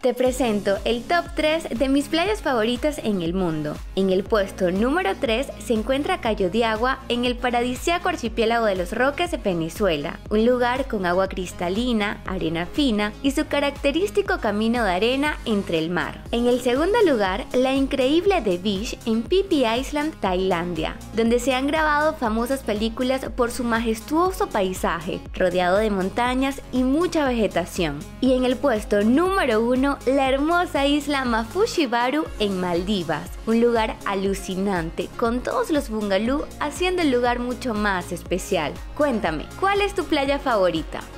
Te presento el top 3 de mis playas favoritas en el mundo. En el puesto número 3 se encuentra Cayo de Agua en el paradisíaco archipiélago de Los Roques de Venezuela, un lugar con agua cristalina, arena fina y su característico camino de arena entre el mar. En el segundo lugar, la increíble The Beach en Phi Phi Island, Tailandia, donde se han grabado famosas películas por su majestuoso paisaje, rodeado de montañas y mucha vegetación. Y en el puesto número 1, la hermosa isla Mafushi Baru en Maldivas, un lugar alucinante con todos los bungalú haciendo el lugar mucho más especial. Cuéntame, ¿cuál es tu playa favorita?